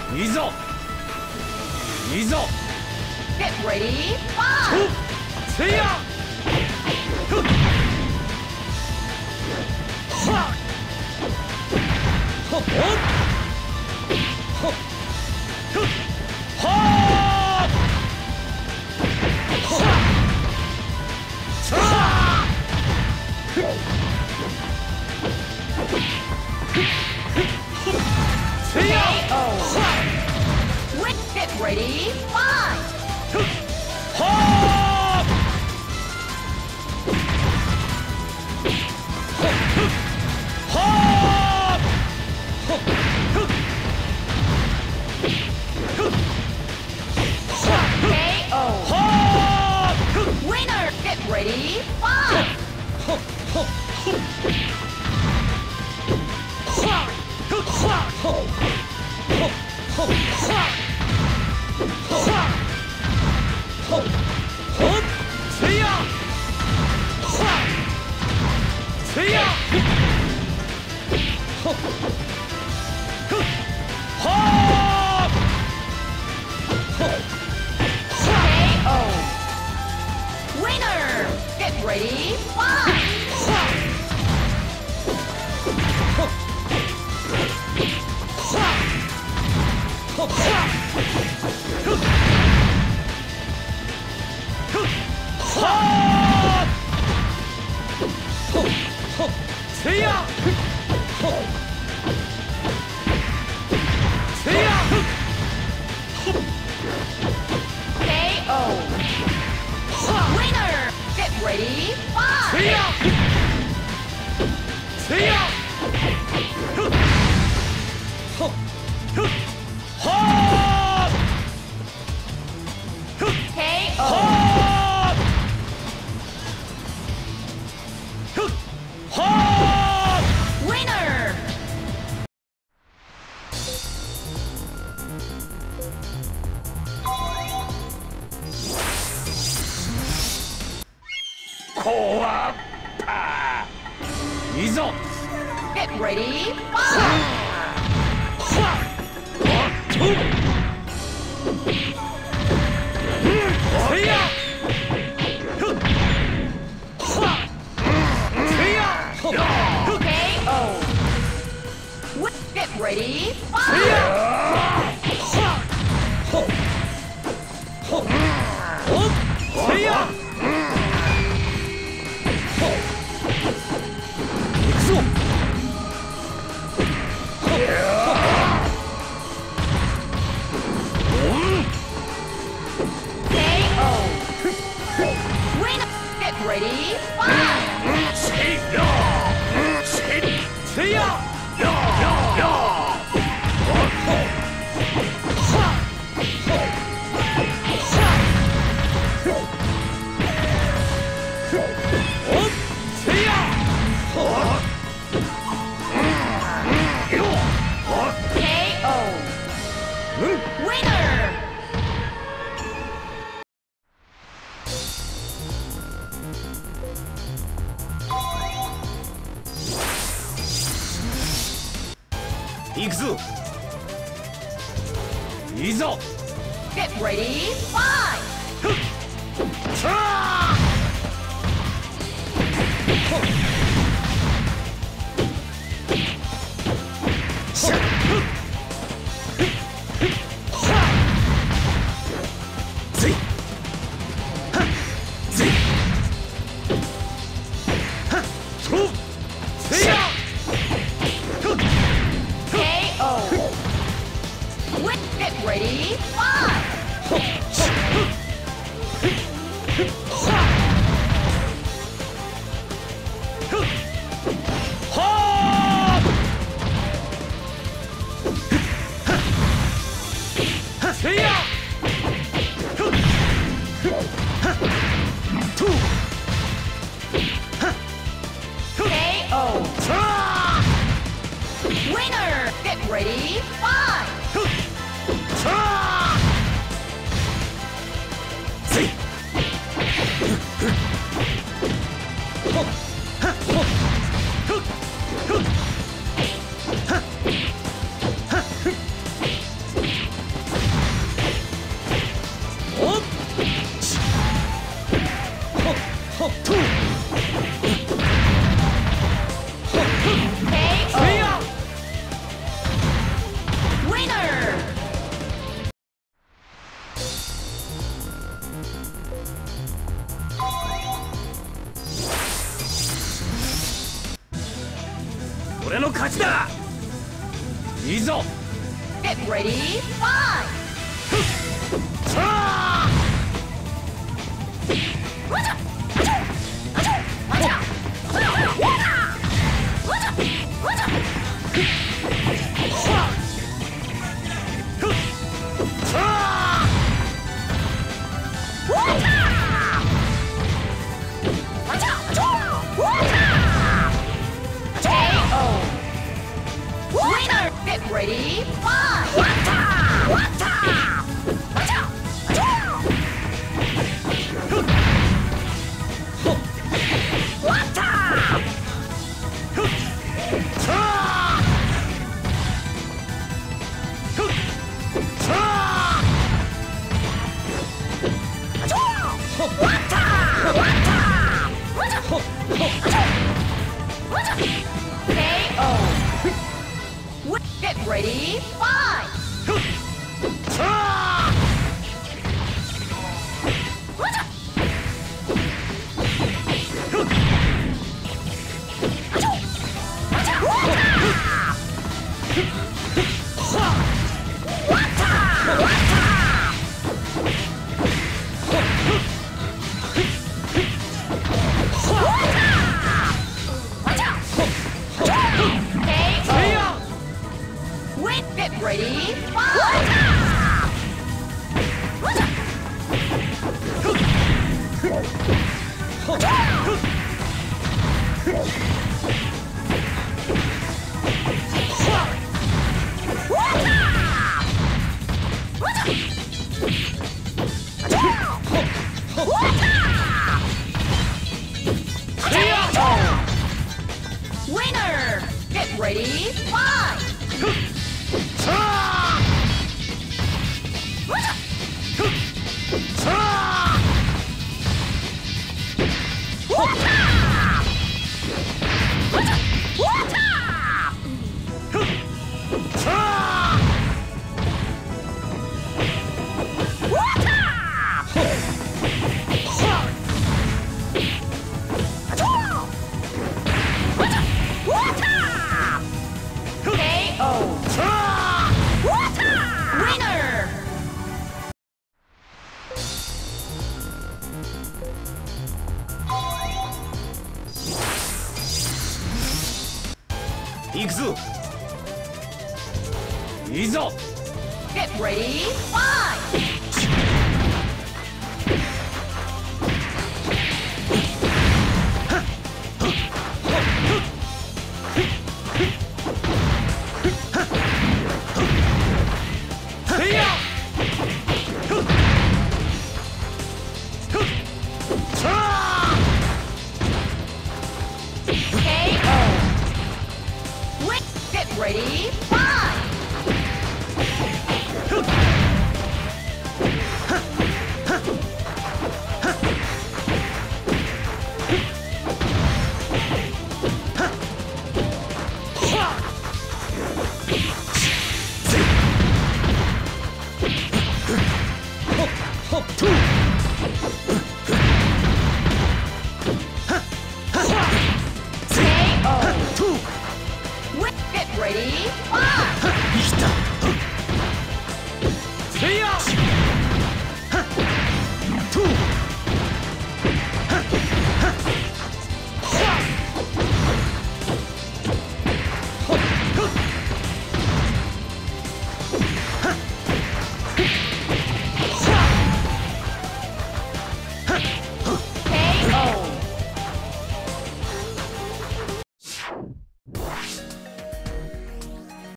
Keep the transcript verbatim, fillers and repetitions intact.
いざいざ Get ready, fight! せやふっはっほっほっほっふっはっほっさあふっせや Get ready, fight! ふっはっはっほっふっ K O! はっふっ Winner! Get ready, fight! ほっほっほっはっふっはっほっほっほっはっはっほっほっせやはっせやほっふっはっほっ K O! Winner! Get ready, fight! せやせや K O! Winner! Get ready, せ fight! やせやふっほっふっはーふっ K O! はーふっはー Winner! こわっぱいざ Get ready, fight! はっとせやふっはっせやふっ K O! Wi- Get ready, せ fight! やはっほっほっほっせやほっ行くぞほっほっおん K O! Winner! Get ready, fight! せやせせやややほっほっはっほっはっふっほっせやほっよほっ K O! うん Winner! 行くぞいざ Get ready, fight! ふっさあほっしゃっふっふっふっはっぜいはっぜいはっとせやふっ K O! Wi- Get ready, fight! ほっしゃっふっふっふっはっふっはっせやふっふっはっとはっふっ K O! さあ Winner! Get ready, fight! ふっさあせいふっほっはっほっふっふっはっはっふっいざ Get ready, fight! さあ Get ready, fight! Wata! Wata! Wata! Wata! K O. Get ready, fight! Get ready, fight! Winner! Get ready, fight! K O. Winner! 行くぞいざ Get ready, fight! K O. Win. Get ready, fight! Two